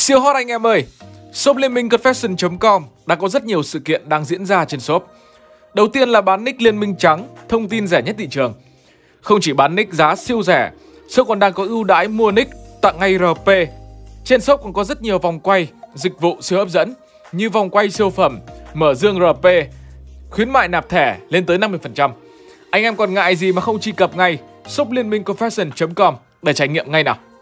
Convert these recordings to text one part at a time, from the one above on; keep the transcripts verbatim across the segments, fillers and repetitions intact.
Siêu hot anh em ơi! Shop Liên minh confession chấm com đã có rất nhiều sự kiện đang diễn ra trên shop. Đầu tiên là bán nick Liên minh trắng, thông tin rẻ nhất thị trường. Không chỉ bán nick giá siêu rẻ, shop còn đang có ưu đãi mua nick tặng ngay rờ pê. Trên shop còn có rất nhiều vòng quay, dịch vụ siêu hấp dẫn như vòng quay siêu phẩm, mở dương rờ pê, khuyến mại nạp thẻ lên tới năm mươi phần trăm. Anh em còn ngại gì mà không truy cập ngay shop Liên minh confession chấm com để trải nghiệm ngay nào.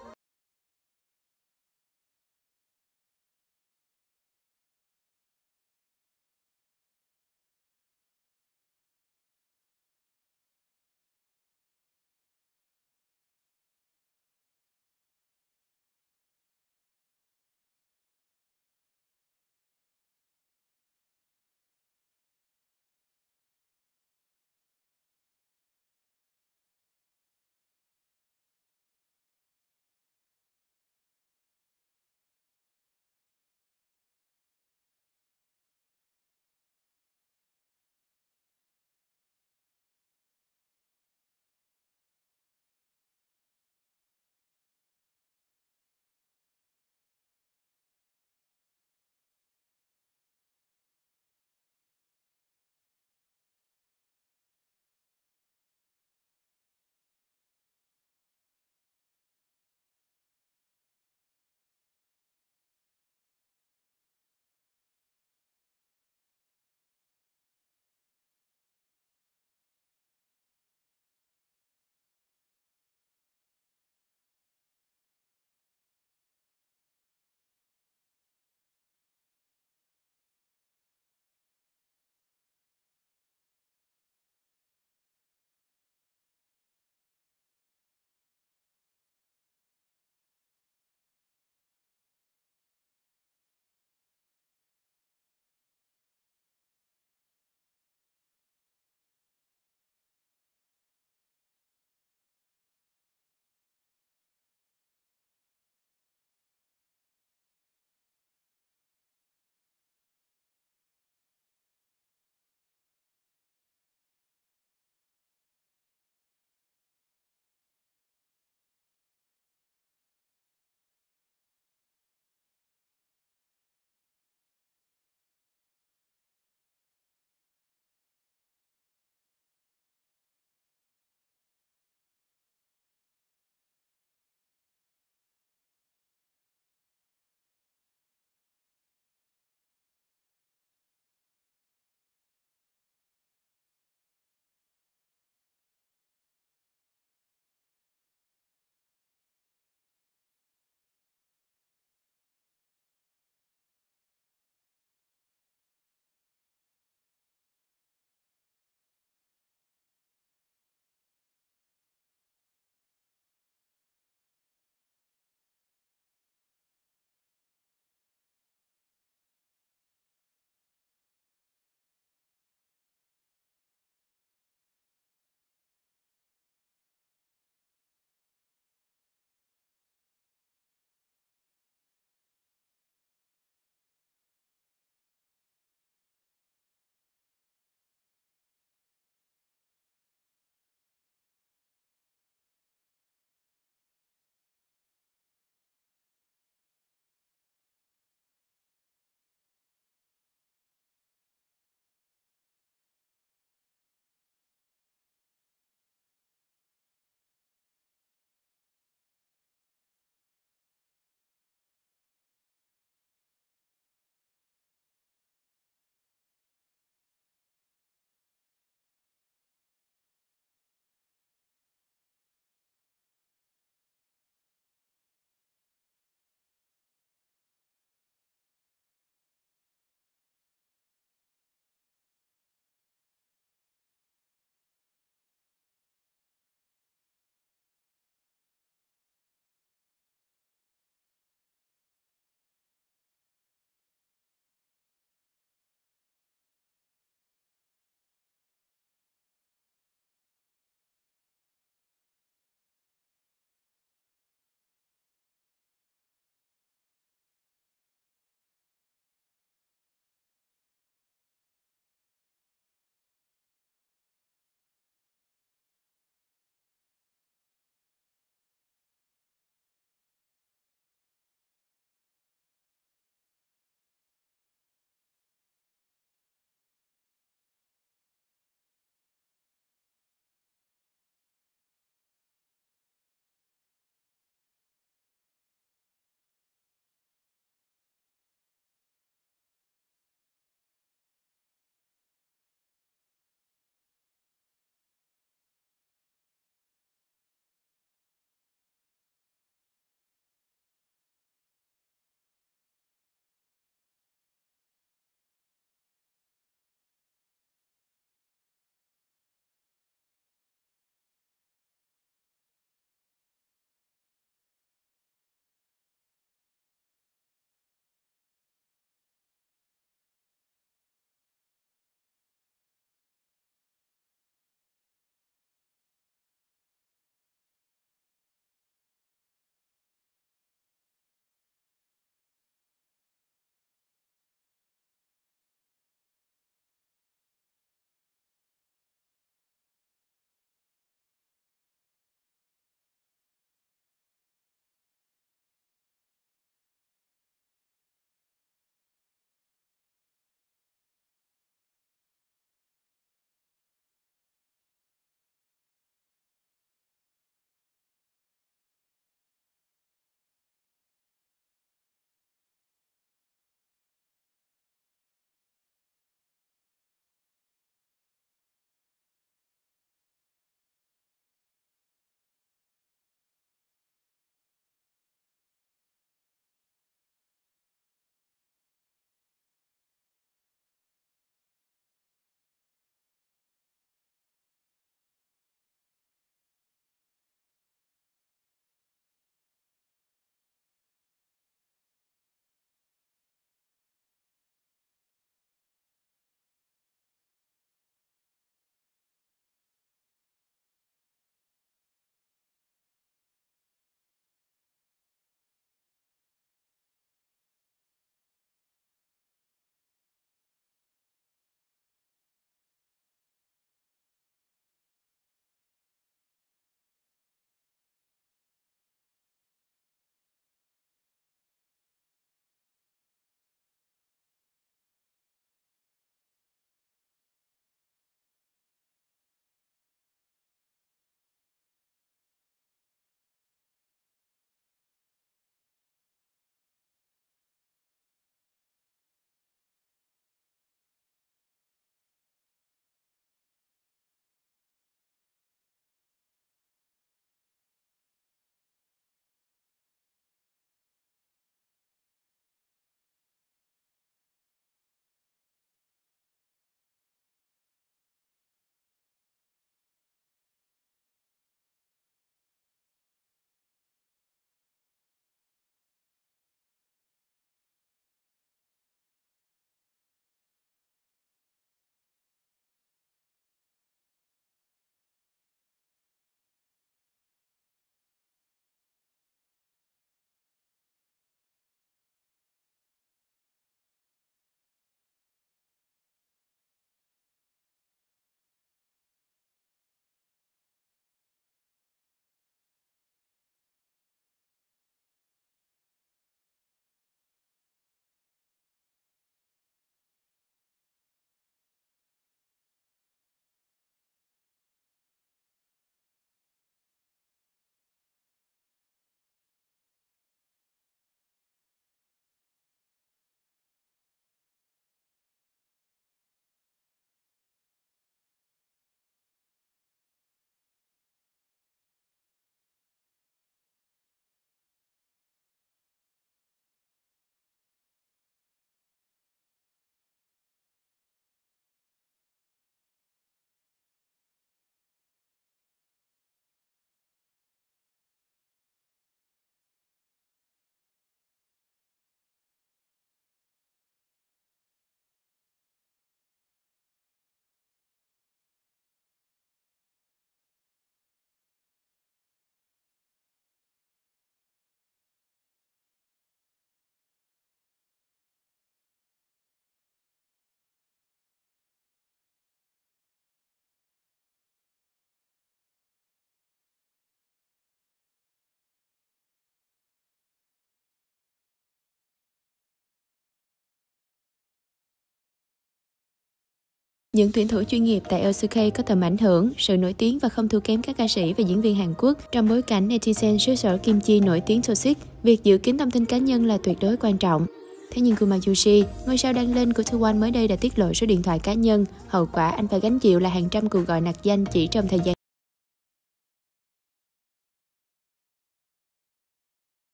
Những tuyển thủ chuyên nghiệp tại lờ xê ca có tầm ảnh hưởng, sự nổi tiếng và không thua kém các ca sĩ và diễn viên Hàn Quốc. Trong bối cảnh netizen xứ sở Kim Chi nổi tiếng toxic, việc giữ kín thông tin cá nhân là tuyệt đối quan trọng. Thế nhưng Kuma Yushi, ngôi sao đăng lên của Two One mới đây đã tiết lộ số điện thoại cá nhân. Hậu quả anh phải gánh chịu là hàng trăm cuộc gọi nặc danh chỉ trong thời gian